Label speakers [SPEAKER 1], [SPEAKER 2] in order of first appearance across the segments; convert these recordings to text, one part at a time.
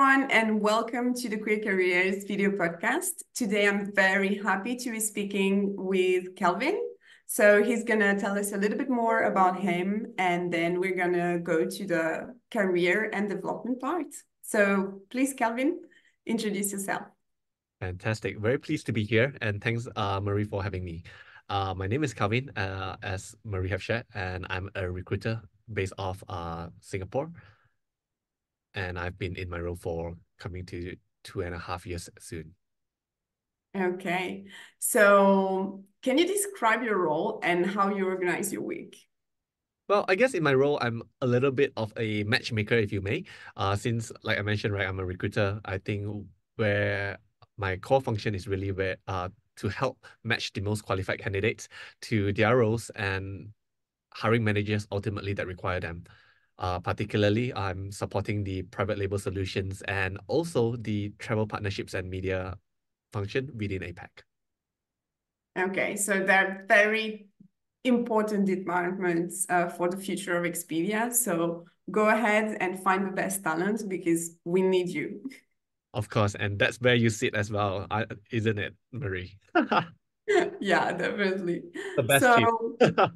[SPEAKER 1] everyone, and welcome to the Queer Careers video podcast. Today, I'm very happy to be speaking with Kelvin. So he's going to tell us a little bit more about him, and then we're going to go to the career and development part. So please, Kelvin, introduce yourself.
[SPEAKER 2] Fantastic. Very pleased to be here. And thanks, Marie, for having me. My name is Kelvin, as Marie have shared, and I'm a recruiter based off Singapore. And I've been in my role for coming to 2.5 years soon.
[SPEAKER 1] Okay. So can you describe your role and how you organize your week?
[SPEAKER 2] Well, I guess in my role, I'm a little bit of a matchmaker, if you may. Since, like I mentioned, right, I'm a recruiter. I think where my core function is really where to help match the most qualified candidates to their roles and hiring managers ultimately that require them. Particularly, I'm supporting the private label solutions and also the travel partnerships and media function within APAC.
[SPEAKER 1] Okay, so they're very important departments for the future of Expedia. So go ahead and find the best talent because we need you.
[SPEAKER 2] Of course, and that's where you sit as well, isn't it, Marie?
[SPEAKER 1] Yeah, definitely.
[SPEAKER 2] The best chief.
[SPEAKER 1] So,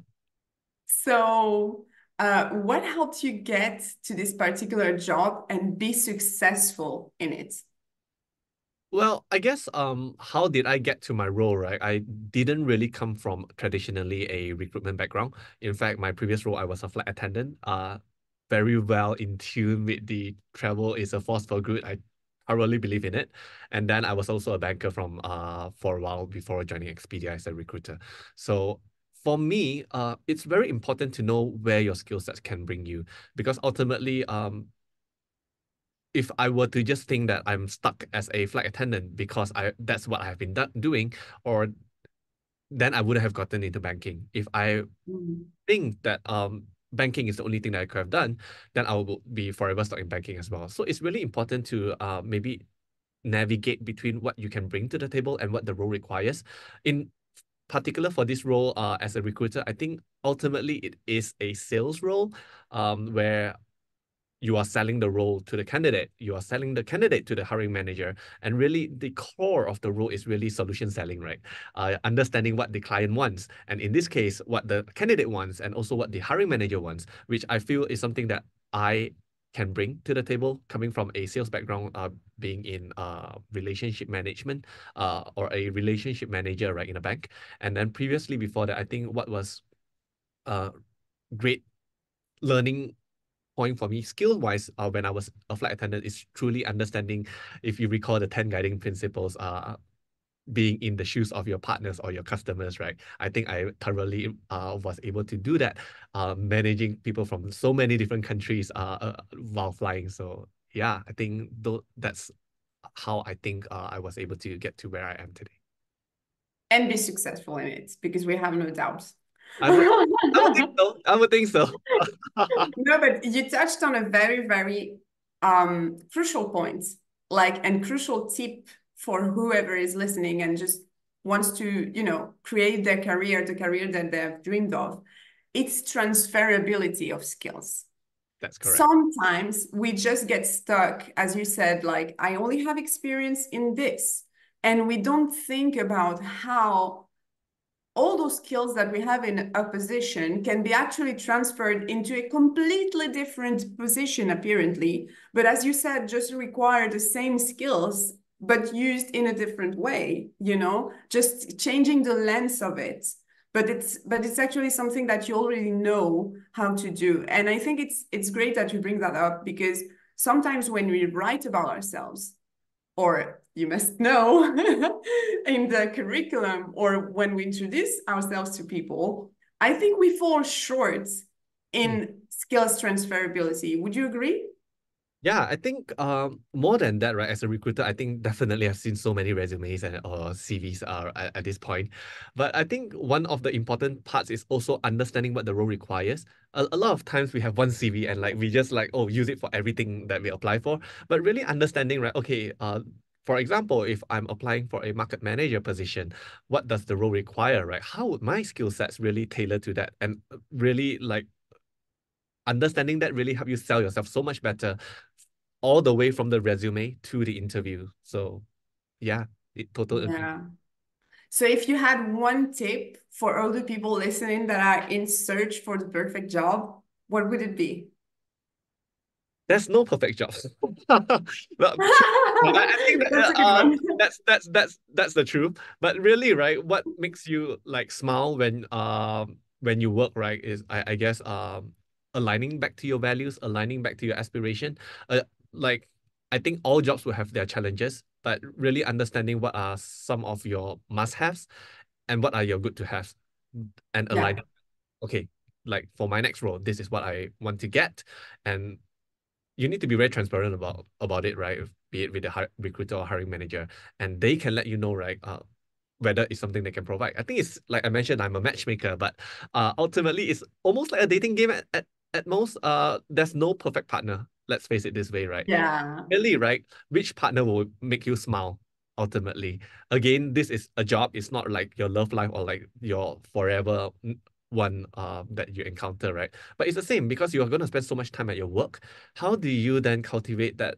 [SPEAKER 1] what helped you get to this particular job and be successful in it?
[SPEAKER 2] Well, I guess how did I get to my role, right? I didn't really come from traditionally a recruitment background. In fact, my previous role, I was a flight attendant, very well in tune with the travel is a force for good. I thoroughly believe in it. And then I was also a banker from for a while before joining Expedia as a recruiter. So for me, it's very important to know where your skill sets can bring you, because ultimately, if I were to just think that I'm stuck as a flight attendant because that's what I have been doing, or then I would have gotten into banking. If I think that banking is the only thing that I could have done, then I will be forever stuck in banking as well. So it's really important to maybe navigate between what you can bring to the table and what the role requires. In particular for this role, as a recruiter, I think ultimately it is a sales role, where you are selling the role to the candidate, you are selling the candidate to the hiring manager. And really the core of the role is really solution selling, right? Understanding what the client wants. And in this case, what the candidate wants and also what the hiring manager wants, which I feel is something that I can bring to the table coming from a sales background, being in relationship management, or a relationship manager, right, in a bank. And then previously before that, I think what was great learning point for me skill wise, when I was a flight attendant, is truly understanding, if you recall, the 10 guiding principles, being in the shoes of your partners or your customers, right? I think I thoroughly was able to do that, managing people from so many different countries while flying. So yeah, I think that's how I think I was able to get to where I am today.
[SPEAKER 1] And be successful in it because we have no doubts.
[SPEAKER 2] I would, I would think so. I would think so.
[SPEAKER 1] No, but you touched on a very, very crucial point, like, and crucial tip for whoever is listening and just wants to, create their career, the career that they've dreamed of. It's transferability of skills.
[SPEAKER 2] That's correct.
[SPEAKER 1] Sometimes we just get stuck, as you said, like, I only have experience in this. And we don't think about how all those skills that we have in a position can be actually transferred into a completely different position, apparently. But as you said, just require the same skills, but used in a different way, just changing the lens of it. But it's actually something that you already know how to do. And I think it's great that you bring that up because sometimes when we write about ourselves, or you must know in the curriculum or when we introduce ourselves to people, I think we fall short in skills transferability. Would you agree?
[SPEAKER 2] Yeah, I think more than that, right? As a recruiter, I think definitely I've seen so many resumes and or CVs at this point. But I think one of the important parts is also understanding what the role requires. A lot of times we have one CV and like we just like, oh, use it for everything that we apply for. But really understanding, right? Okay, for example, if I'm applying for a market manager position, what does the role require, right? How would my skill sets really tailor to that? And really like understanding that really help you sell yourself so much better all the way from the resume to the interview. So yeah, it totally agree.
[SPEAKER 1] Yeah. So if you had one tip for all the people listening that are in search for the perfect job, what would it be?
[SPEAKER 2] There's no perfect job. Well, true. I think that
[SPEAKER 1] That's a good one.
[SPEAKER 2] that's the truth. But really, right, what makes you like smile when you work, right, is I guess aligning back to your values, aligning back to your aspiration. Like I think all jobs will have their challenges, but really understanding what are some of your must-haves and what are your good to haves and
[SPEAKER 1] Yeah.
[SPEAKER 2] aligning. Okay, like for my next role, this is what I want to get, and you need to be very transparent about it, right? Be it with the recruiter or hiring manager, and they can let you know, right? Whether it's something they can provide. I think it's like I mentioned, I'm a matchmaker, but ultimately it's almost like a dating game at most. There's no perfect partner. Let's face it this way, right?
[SPEAKER 1] Yeah.
[SPEAKER 2] Really, right? Which partner will make you smile ultimately? Again, this is a job. It's not like your love life or like your forever one that you encounter, right? But it's the same because you are going to spend so much time at your work. How do you then cultivate that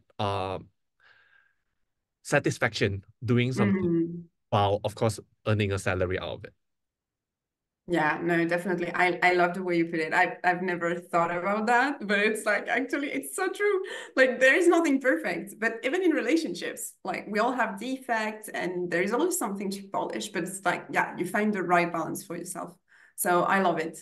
[SPEAKER 2] satisfaction doing something
[SPEAKER 1] Mm.
[SPEAKER 2] while, of course, earning a salary out of it?
[SPEAKER 1] Yeah, no, definitely. I love the way you put it. I've never thought about that, but it's like actually it's so true. Like there is nothing perfect, but even in relationships, like we all have defects and there is always something to polish, but it's like, yeah, you find the right balance for yourself. So I love it.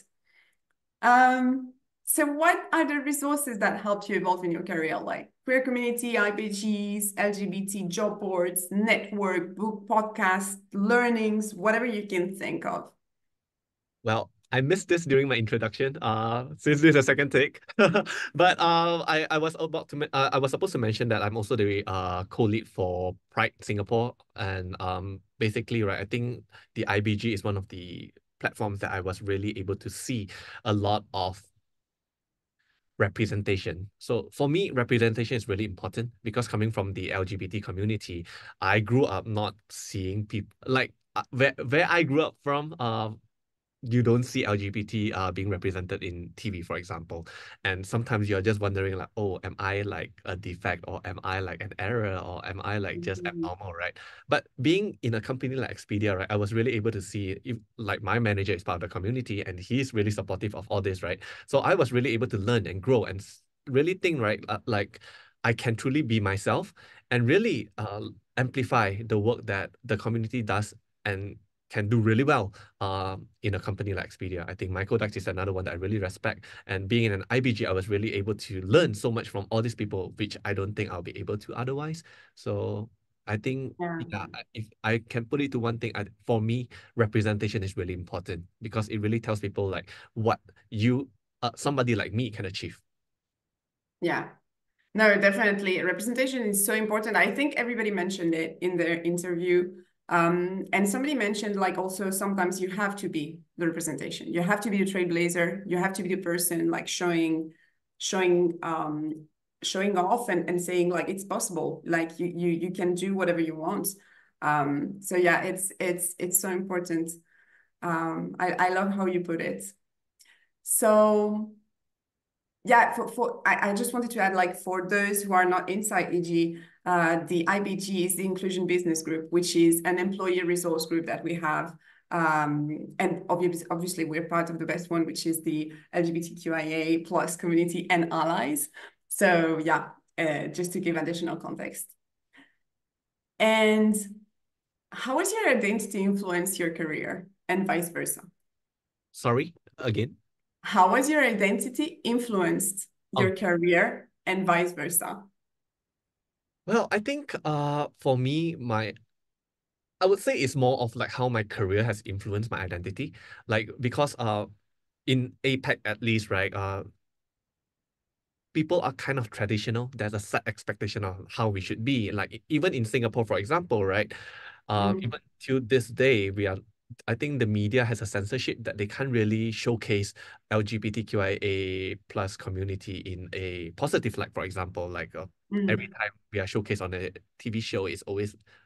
[SPEAKER 1] So what are the resources that helped you evolve in your career, like queer community, IPGs, LGBT job boards, network, book, podcast, learnings, whatever you can think of?
[SPEAKER 2] Well, I missed this during my introduction, since this is a second take. But I was about to I was supposed to mention that I'm also the co-lead for Pride Singapore, and basically, right, I think the IBG is one of the platforms that I was really able to see a lot of representation. So for me, representation is really important because coming from the LGBT community, I grew up not seeing people like where I grew up from. You don't see LGBT being represented in TV, for example. And sometimes you're just wondering like, oh, am I like a defect or am I like an error or am I like just
[SPEAKER 1] Mhm.
[SPEAKER 2] abnormal, right? But being in a company like Expedia, right, I was really able to see if like my manager is part of the community and he's really supportive of all this, right? So I was really able to learn and grow and really think, right, like I can truly be myself and really amplify the work that the community does and can do really well in a company like Expedia. I think Michael Dax is another one that I really respect. And being in an IBG, I was really able to learn so much from all these people, which I don't think I'll be able to otherwise. So I think,
[SPEAKER 1] Yeah.
[SPEAKER 2] yeah, if I can put it to one thing, for me, representation is really important because it really tells people like what somebody like me can achieve.
[SPEAKER 1] Yeah. No, definitely. Representation is so important. I think everybody mentioned it in their interview. And somebody mentioned like also sometimes you have to be the representation. You have to be the trailblazer. You have to be the person like showing showing off and saying like it's possible. Like you can do whatever you want. So yeah, it's so important. I love how you put it. So yeah, I just wanted to add, like, for those who are not inside EG, the IBG is the Inclusion Business Group, which is an employee resource group that we have. And obviously, we're part of the best one, which is the LGBTQIA plus community and allies. So yeah, just to give additional context. And how has your identity influenced your career and vice versa?
[SPEAKER 2] Sorry, again.
[SPEAKER 1] How has your identity influenced
[SPEAKER 2] Oh,
[SPEAKER 1] your career and vice versa?
[SPEAKER 2] well, I think for me, I would say it's more of like how my career has influenced my identity. Like because in APAC at least, right? People are kind of traditional. There's a set expectation of how we should be. Like even in Singapore, for example, right?
[SPEAKER 1] Mm,
[SPEAKER 2] Even to this day, I think the media has a censorship that they can't really showcase LGBTQIA plus community in a positive light. For example, like every
[SPEAKER 1] mm,
[SPEAKER 2] time we are showcased on a TV show, it's always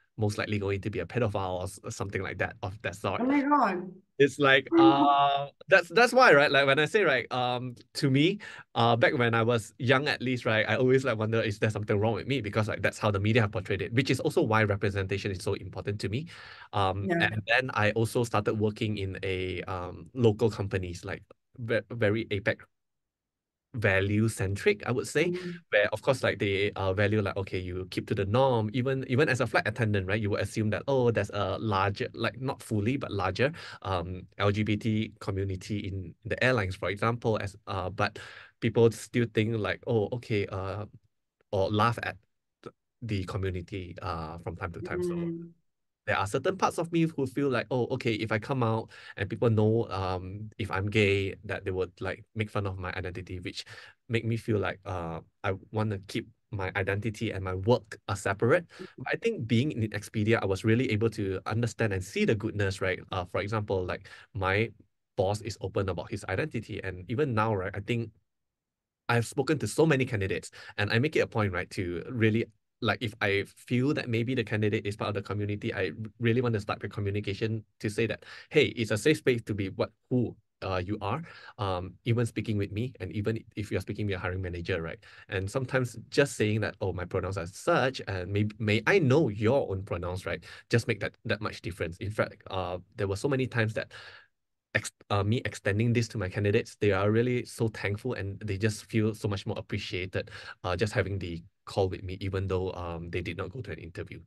[SPEAKER 2] most likely going to be a pedophile or something like that of that
[SPEAKER 1] Oh
[SPEAKER 2] sort.
[SPEAKER 1] my God.
[SPEAKER 2] It's like that's why, right? Like when I say, right, to me, back when I was young at least, right, I always like wonder, is there something wrong with me? Because like that's how the media have portrayed it, which is also why representation is so important to me.
[SPEAKER 1] Yeah.
[SPEAKER 2] And then I also started working in a local companies, like very APEC value centric, I would say,
[SPEAKER 1] Mhm.
[SPEAKER 2] where of course like they value like, okay, you keep to the norm. Even as a flight attendant, right, you would assume that, oh, there's a larger, like not fully but larger LGBT community in the airlines, for example, as but people still think like, oh, okay, or laugh at the community from time to time. So
[SPEAKER 1] Mm.
[SPEAKER 2] there are certain parts of me who feel like, oh, okay, if I come out and people know if I'm gay, that they would like make fun of my identity, which make me feel like I want to keep my identity and my work are separate. But I think being in Expedia, I was really able to understand and see the goodness, right? For example, like my boss is open about his identity, and even now, right, I think I've spoken to so many candidates, and I make it a point, right, to really, like, if I feel that maybe the candidate is part of the community, I really want to start the communication to say that, hey, it's a safe space to be who you are, even speaking with me, and even if you're speaking with a hiring manager, right? And sometimes just saying that, oh, my pronouns are such, and may I know your own pronouns, right? Just make that much difference. In fact, there were so many times that me extending this to my candidates, they are really so thankful and they just feel so much more appreciated just having the call with me, even though they did not go to an interview.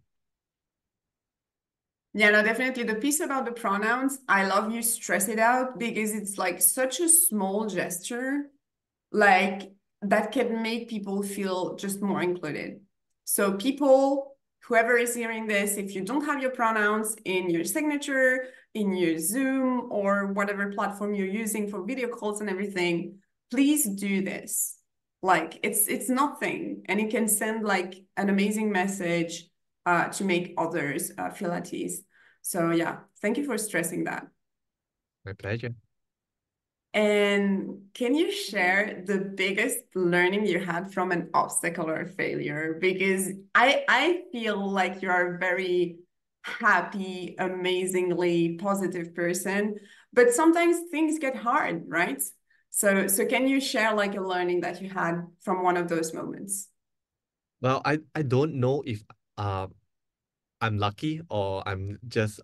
[SPEAKER 1] Yeah, no, definitely. The piece about the pronouns, I love you stress it out because it's like such a small gesture, like that can make people feel just more included. So people, whoever is hearing this, if you don't have your pronouns in your signature, in your Zoom or whatever platform you're using for video calls and everything, please do this. Like it's nothing, and it can send like an amazing message to make others feel at ease. So yeah, thank you for stressing that.
[SPEAKER 2] My pleasure.
[SPEAKER 1] And can you share the biggest learning you had from an obstacle or a failure? Because I feel like you're a very happy, amazingly positive person, but sometimes things get hard, right? So can you share like a learning that you had from one of those moments?
[SPEAKER 2] Well, I don't know if uh I'm lucky or I'm just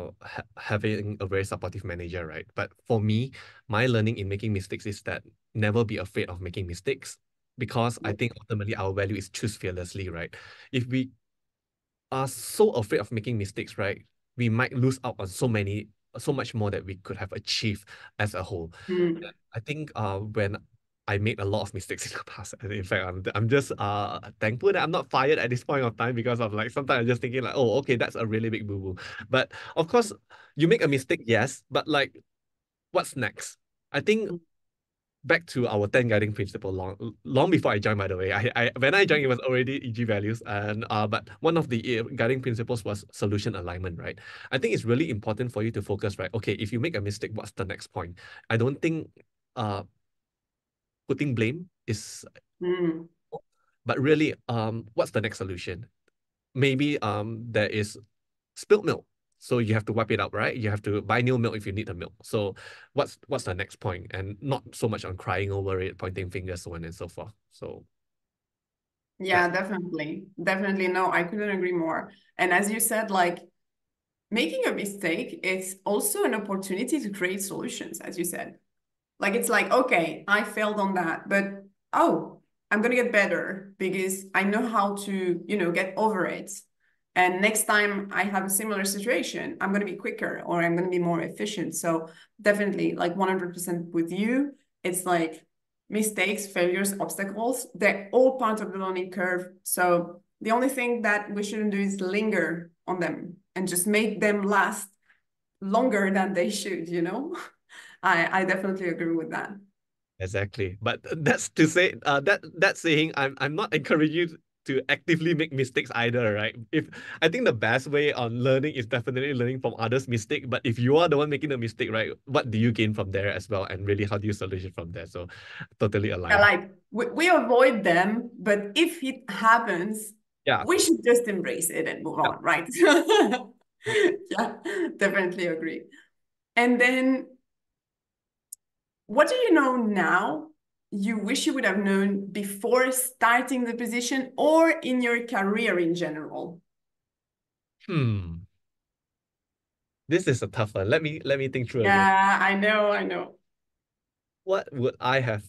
[SPEAKER 2] having a very supportive manager, right? But for me, my learning in making mistakes is that never be afraid of making mistakes, because I think ultimately our value is choose fearlessly, right? If we are so afraid of making mistakes, right, we might lose out on so much more that we could have achieved as a whole.
[SPEAKER 1] Mm.
[SPEAKER 2] And I think when I made a lot of mistakes in the past, and in fact, I'm just thankful that I'm not fired at this point of time, because of like sometimes I'm just thinking like, oh, okay, that's a really big boo boo. But of course, you make a mistake, yes, but like, what's next? I think back to our 10 guiding principle long before I joined, by the way. I when I joined, it was already EG values. And but one of the guiding principles was solution alignment, right? I think it's really important for you to focus, right? Okay, if you make a mistake, what's the next point? I don't think uh putting blame is,
[SPEAKER 1] Mm.
[SPEAKER 2] but really what's the next solution? Maybe there is spilled milk. So you have to wipe it up, right? You have to buy new milk if you need the milk. So what's the next point? And not so much on crying over it, pointing fingers, so on and so forth. So
[SPEAKER 1] Yeah,
[SPEAKER 2] that's
[SPEAKER 1] definitely. Definitely. No, I couldn't agree more. And as you said, like making a mistake, it's also an opportunity to create solutions, as you said. Like it's like, okay, I failed on that, but oh, I'm gonna get better because I know how to, get over it. And next time I have a similar situation, I'm gonna be quicker or I'm gonna be more efficient. So definitely like 100% with you. It's like mistakes, failures, obstacles, they're all part of the learning curve. So the only thing that we shouldn't do is linger on them and just make them last longer than they should. I definitely agree with that.
[SPEAKER 2] exactly. But that's to say that saying, I'm not encouraging you to actively make mistakes either, right? If I think the best way on learning is definitely learning from others' mistake. But if you are the one making the mistake, right, what do you gain from there as well? And really, how do you solution from there? So totally
[SPEAKER 1] Yeah,
[SPEAKER 2] aligned.
[SPEAKER 1] like we avoid them, but if it happens,
[SPEAKER 2] Yeah.
[SPEAKER 1] we should just embrace it and move
[SPEAKER 2] Yeah.
[SPEAKER 1] on, right? Yeah, definitely agree. And then what do you know now you wish you would have known before starting the position or in your career in general?
[SPEAKER 2] Hmm. This is a tough one. Let me think through again.
[SPEAKER 1] Yeah, I know, I know.
[SPEAKER 2] What would I have?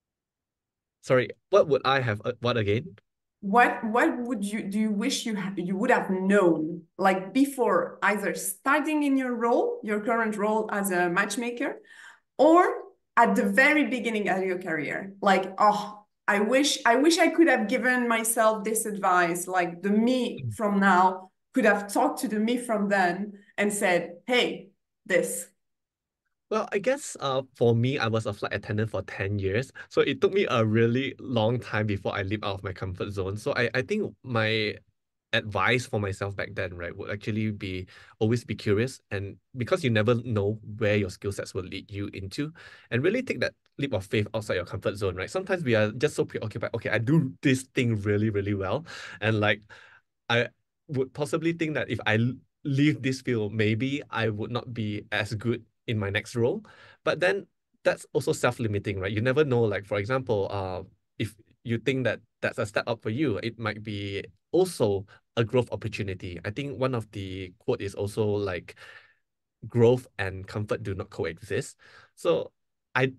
[SPEAKER 2] Sorry, what would I have? What again?
[SPEAKER 1] What would you do you wish you would have known like before either starting in your role, your current role as a matchmaker, or at the very beginning of your career? Like, oh, I wish I could have given myself this advice. Like the me from now could have talked to the me from then and said, hey, this.
[SPEAKER 2] Well, I guess for me, I was a flight attendant for 10 years. So it took me a really long time before I leap out of my comfort zone. So I think my advice for myself back then, right, would actually be always be curious. And because you never know where your skill sets will lead you into, and really take that leap of faith outside your comfort zone, right? Sometimes we are just so preoccupied. Okay, I do this thing really, really well. And like I would possibly think that if I leave this field, maybe I would not be as good in my next role. But then that's also self-limiting, right? You never know. Like for example, if you think that that's a step up for you, it might be also a growth opportunity. I think one of the quote is also like growth and comfort do not coexist. So I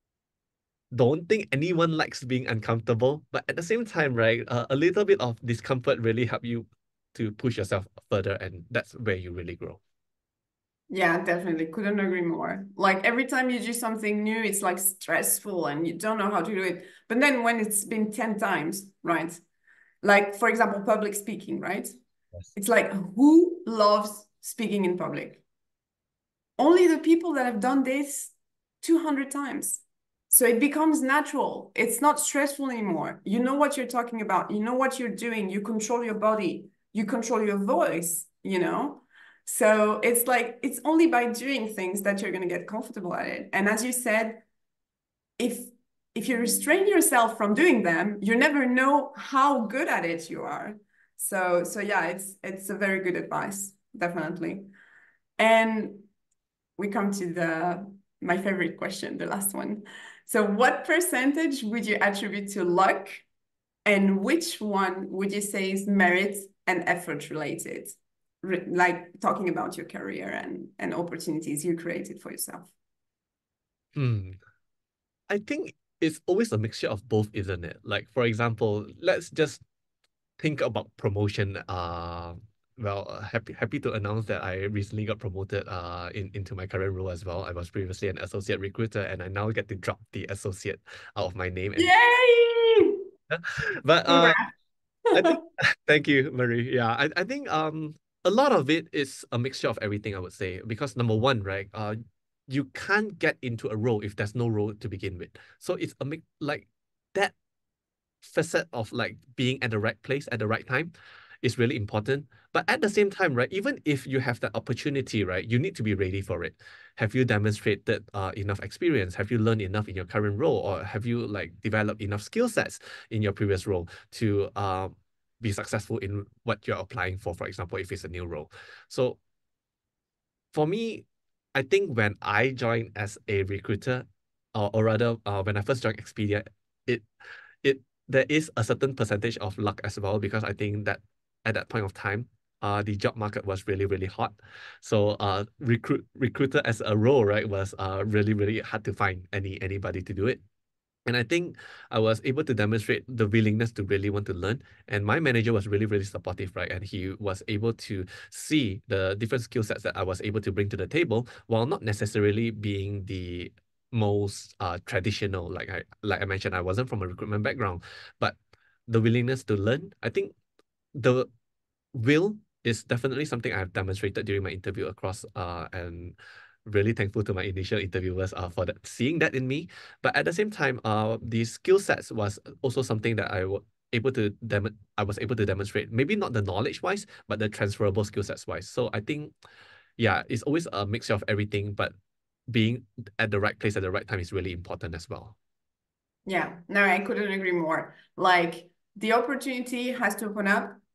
[SPEAKER 2] don't think anyone likes being uncomfortable, but at the same time, right, a little bit of discomfort really help you to push yourself further, and that's where you really grow.
[SPEAKER 1] Yeah, definitely. Couldn't agree more. Like every time you do something new, it's like stressful and you don't know how to do it. But then when it's been 10 times, right? Like, for example, public speaking, right?
[SPEAKER 2] Yes.
[SPEAKER 1] It's like, who loves speaking in public? Only the people that have done this 200 times. So it becomes natural. It's not stressful anymore. You know what you're talking about. You know what you're doing. You control your body. You control your voice, you know? So it's like, it's only by doing things that you're going to get comfortable at it. And as you said, if if you restrain yourself from doing them, you never know how good at it you are. So yeah, it's a very good advice, definitely. And we come to the my favorite question, the last one. So what percentage would you attribute to luck, and which one would you say is merit and effort related? Like talking about your career and opportunities you created for yourself.
[SPEAKER 2] Hmm. I think it's always a mixture of both, isn't it? Like, for example, let's just think about promotion. Happy to announce that I recently got promoted into my current role as well. I was previously an associate recruiter, and I now get to drop the associate out of my name. And
[SPEAKER 1] Yay!
[SPEAKER 2] but
[SPEAKER 1] Congrats.
[SPEAKER 2] I think thank you, Marie. Yeah, I think a lot of it is a mixture of everything, I would say. Because number one, right, you can't get into a role if there's no role to begin with. So it's a mix like that facet of like being at the right place at the right time is really important. But at the same time, right, even if you have that opportunity, right, you need to be ready for it. Have you demonstrated enough experience? Have you learned enough in your current role? Or have you like developed enough skill sets in your previous role to be successful in what you're applying for example, if it's a new role? So for me, I think when I joined as a recruiter, or rather, when I first joined Expedia, it it there is a certain percentage of luck as well, because I think that at that point of time, the job market was really really hot. So recruiter as a role, right, was really really hard to find anybody to do it. And I think I was able to demonstrate the willingness to really want to learn. And my manager was really, really supportive, right? And he was able to see the different skill sets that I was able to bring to the table while not necessarily being the most traditional. Like I mentioned, I wasn't from a recruitment background, but the willingness to learn, I think the will is definitely something I've demonstrated during my interview across and really thankful to my initial interviewers for that, seeing that in me. But at the same time, the skill sets was also something that I was able to demonstrate, maybe not the knowledge wise, but the transferable skill sets wise. So I think, yeah, it's always a mixture of everything, but being at the right place at the right time is really important as well.
[SPEAKER 1] Yeah, no, I couldn't agree more. Like the opportunity has to open up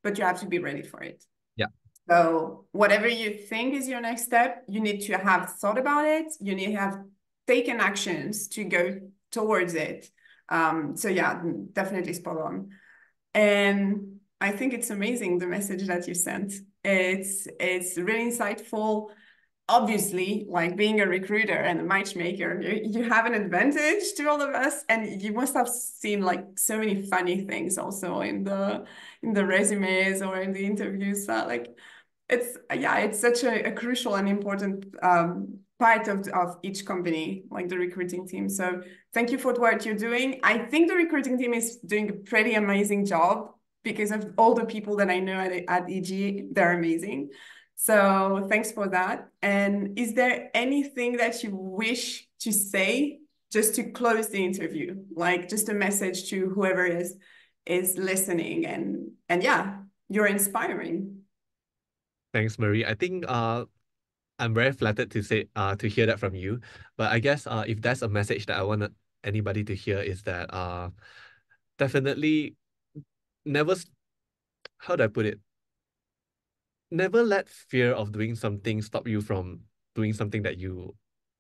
[SPEAKER 1] but you have to be ready for it.
[SPEAKER 2] Yeah.
[SPEAKER 1] So whatever you think is your next step, you need to have thought about it. You need to have taken actions to go towards it. So yeah, definitely spot on. And I think it's amazing the message that you sent. It's really insightful. Obviously, like being a recruiter and a matchmaker, you have an advantage to all of us, and you must have seen like so many funny things also in the resumes or in the interviews. Like it's yeah, it's such a crucial and important part of each company, like the recruiting team. So thank you for what you're doing. I think the recruiting team is doing a pretty amazing job because of all the people that I know at EG. They're amazing. So thanks for that. And is there anything that you wish to say just to close the interview, like just a message to whoever is listening? And yeah, you're inspiring.
[SPEAKER 2] Thanks, Marie. I think I'm very flattered to hear that from you. But I guess if there's a message that I want anybody to hear is that definitely never how do I put it? Never let fear of doing something stop you from doing something that you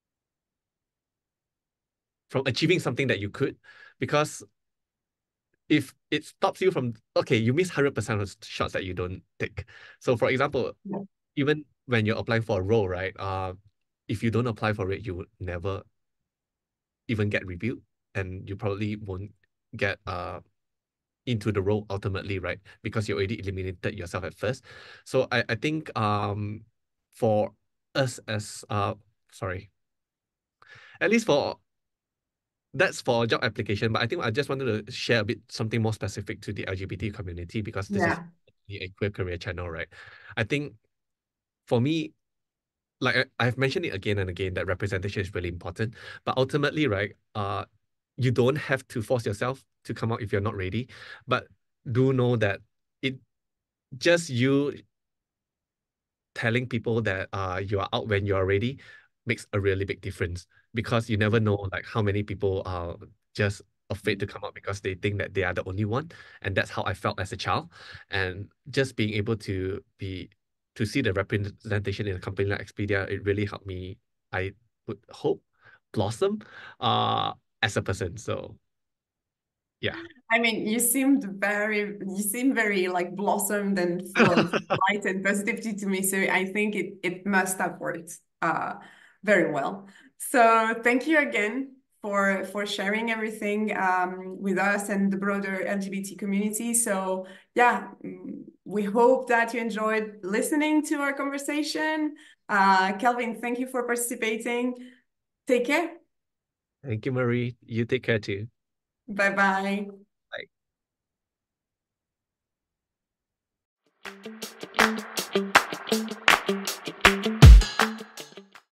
[SPEAKER 2] from achieving something that you could, because if it stops you from, okay, you miss 100% of shots that you don't take. So for example,
[SPEAKER 1] Yeah.
[SPEAKER 2] even when you're applying for a role, right? If you don't apply for it, you would never even get reviewed, and you probably won't get into the role ultimately, right? Because you already eliminated yourself at first. So I think for us as sorry, at least for that's for job application, but I think I just wanted to share a bit something more specific to the LGBT community, because this is
[SPEAKER 1] Yeah.
[SPEAKER 2] a queer career channel, right? I think for me, like I've mentioned it again and again, that representation is really important. But ultimately, right, you don't have to force yourself to come out if you're not ready. But do know that it just you telling people that you are out when you are ready makes a really big difference, because you never know like how many people are just afraid to come out because they think that they are the only one. And that's how I felt as a child. And just being able to see the representation in a company like Expedia, it really helped me, I would hope, blossom as a person. So yeah.
[SPEAKER 1] I mean, you seem very like blossomed and full of light and positivity to me. So I think it must have worked very well. So thank you again for sharing everything with us and the broader LGBT community. So yeah, we hope that you enjoyed listening to our conversation. Kelvin, thank you for participating. Take care.
[SPEAKER 2] Thank you, Marie. You take care too.
[SPEAKER 1] Bye bye.